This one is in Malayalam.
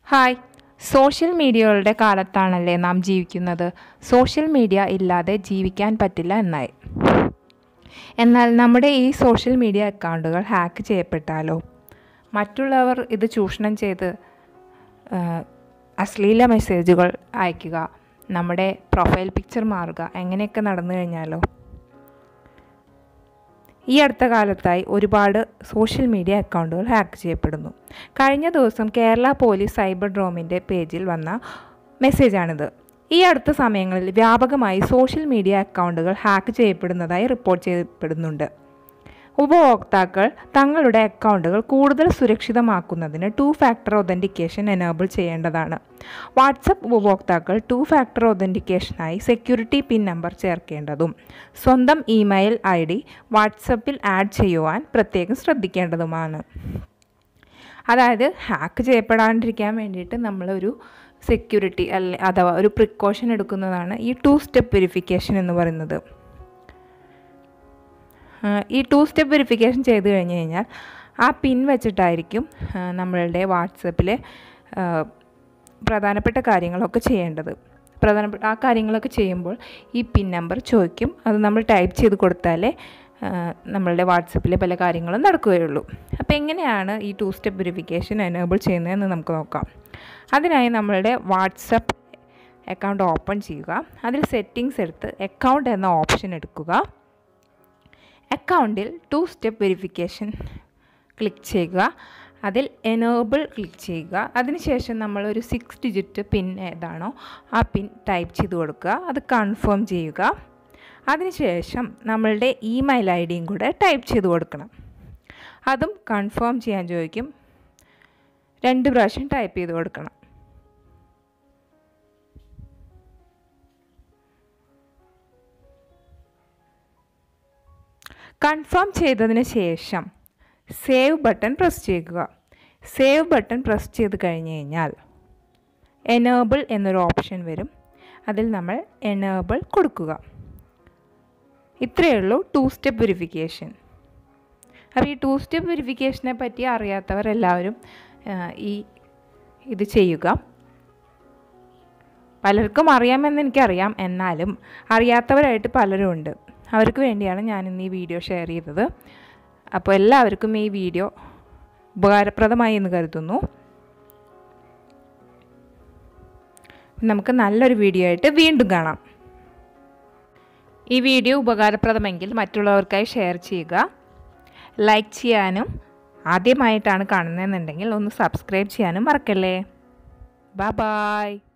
ഹായ്, സോഷ്യൽ മീഡിയകളുടെ കാലത്താണല്ലേ നാം ജീവിക്കുന്നത്. സോഷ്യൽ മീഡിയ ഇല്ലാതെ ജീവിക്കാൻ പറ്റില്ല എന്നായി. എന്നാൽ നമ്മുടെ ഈ സോഷ്യൽ മീഡിയ അക്കൗണ്ടുകൾ ഹാക്ക് ചെയ്യപ്പെട്ടാലോ? മറ്റുള്ളവർ ഇത് ചൂഷണം ചെയ്ത് അശ്ലീല മെസ്സേജുകൾ അയക്കുക, നമ്മുടെ പ്രൊഫൈൽ പിക്ചർ മാറുക, എങ്ങനെയൊക്കെ നടന്നു കഴിഞ്ഞാലോ? ഈ അടുത്ത കാലത്തായി ഒരുപാട് സോഷ്യൽ മീഡിയ അക്കൗണ്ടുകൾ ഹാക്ക് ചെയ്യപ്പെടുന്നു. കഴിഞ്ഞ ദിവസം കേരള പോലീസ് സൈബർ ഡ്രോമിൻ്റെ പേജിൽ വന്ന മെസ്സേജാണിത്. ഈ അടുത്ത സമയങ്ങളിൽ വ്യാപകമായി സോഷ്യൽ മീഡിയ അക്കൗണ്ടുകൾ ഹാക്ക് ചെയ്യപ്പെടുന്നതായി റിപ്പോർട്ട് ചെയ്യപ്പെടുന്നുണ്ട്. ഉപഭോക്താക്കൾ തങ്ങളുടെ അക്കൗണ്ടുകൾ കൂടുതൽ സുരക്ഷിതമാക്കുന്നതിന് 2 ഫാക്ടർ ഒതൻറ്റിക്കേഷൻ എനേബിൾ ചെയ്യേണ്ടതാണ്. വാട്സപ്പ് ഉപഭോക്താക്കൾ 2 ഫാക്ടർ ഒതൻറ്റിക്കേഷനായി സെക്യൂരിറ്റി പിൻ നമ്പർ ചേർക്കേണ്ടതും സ്വന്തം ഇമെയിൽ ID വാട്സപ്പിൽ ആഡ് ചെയ്യുവാൻ പ്രത്യേകം ശ്രദ്ധിക്കേണ്ടതുമാണ്. അതായത് ഹാക്ക് ചെയ്യപ്പെടാണ്ടിരിക്കാൻ വേണ്ടിയിട്ട് നമ്മളൊരു സെക്യൂരിറ്റി അഥവാ ഒരു പ്രിക്കോഷൻ എടുക്കുന്നതാണ് ഈ 2 സ്റ്റെപ്പ് വെരിഫിക്കേഷൻ എന്ന് പറയുന്നത്. ഈ 2 സ്റ്റെപ്പ് വെരിഫിക്കേഷൻ ചെയ്ത് കഴിഞ്ഞ് കഴിഞ്ഞാൽ ആ പിൻ വെച്ചിട്ടായിരിക്കും നമ്മളുടെ വാട്സപ്പിലെ പ്രധാനപ്പെട്ട കാര്യങ്ങളൊക്കെ ചെയ്യേണ്ടത്. ആ കാര്യങ്ങളൊക്കെ ചെയ്യുമ്പോൾ ഈ പിൻ നമ്പർ ചോദിക്കും. അത് നമ്മൾ ടൈപ്പ് ചെയ്ത് കൊടുത്താലേ നമ്മളുടെ വാട്സപ്പിലെ പല കാര്യങ്ങളും നടക്കുകയുള്ളൂ. അപ്പോൾ എങ്ങനെയാണ് ഈ 2 സ്റ്റെപ്പ് വെരിഫിക്കേഷൻ എനേബിൾ ചെയ്യുന്നതെന്ന് നമുക്ക് നോക്കാം. അതിനായി നമ്മളുടെ വാട്സപ്പ് അക്കൗണ്ട് ഓപ്പൺ ചെയ്യുക. അതിൽ സെറ്റിങ്സ് എടുത്ത് അക്കൗണ്ട് എന്ന ഓപ്ഷൻ എടുക്കുക. അക്കൗണ്ടിൽ 2 സ്റ്റെപ്പ് വെരിഫിക്കേഷൻ ക്ലിക്ക് ചെയ്യുക. അതിൽ എനേബിൾ ക്ലിക്ക് ചെയ്യുക. അതിനുശേഷം നമ്മളൊരു 6 ഡിജിറ്റ് പിൻ ഏതാണോ ആ പിൻ ടൈപ്പ് ചെയ്ത് കൊടുക്കുക. അത് കൺഫേം ചെയ്യുക. അതിനുശേഷം നമ്മളുടെ ഇമെയിൽ IDയും കൂടെ ടൈപ്പ് ചെയ്ത് കൊടുക്കണം. അതും കൺഫേം ചെയ്യാൻ ചോദിക്കും. 2 പ്രാവശ്യം ടൈപ്പ് ചെയ്ത് കൊടുക്കണം. കൺഫേം ചെയ്തതിന് ശേഷം സേവ് ബട്ടൺ പ്രസ് ചെയ്യുക. സേവ് ബട്ടൺ പ്രസ് ചെയ്ത് കഴിഞ്ഞ് കഴിഞ്ഞാൽ എനേബിൾ എന്നൊരു ഓപ്ഷൻ വരും. അതിൽ നമ്മൾ എനേബിൾ കൊടുക്കുക. ഇത്രയേ ഉള്ളൂ 2 സ്റ്റെപ്പ് വെരിഫിക്കേഷൻ. അപ്പോൾ ഈ 2 സ്റ്റെപ്പ് വെരിഫിക്കേഷനെ പറ്റി അറിയാത്തവരെല്ലാവരും ഇത് ചെയ്യുക. പലർക്കും അറിയാമെന്ന് എനിക്കറിയാം, എന്നാലും അറിയാത്തവരായിട്ട് പലരും ഉണ്ട്. അവർക്ക് വേണ്ടിയാണ് ഞാനിന്ന് ഈ വീഡിയോ ഷെയർ ചെയ്തത്. അപ്പോൾ എല്ലാവർക്കും ഈ വീഡിയോ ഉപകാരപ്രദമായി എന്ന് കരുതുന്നു. നമുക്ക് നല്ലൊരു വീഡിയോ ആയിട്ട് വീണ്ടും കാണാം. ഈ വീഡിയോ ഉപകാരപ്രദമെങ്കിൽ മറ്റുള്ളവർക്കായി ഷെയർ ചെയ്യുക. ലൈക്ക് ചെയ്യാനും ആദ്യമായിട്ടാണ് കാണുന്നതെന്നുണ്ടെങ്കിൽ ഒന്ന് സബ്സ്ക്രൈബ് ചെയ്യാനും മറക്കല്ലേ. ബൈ.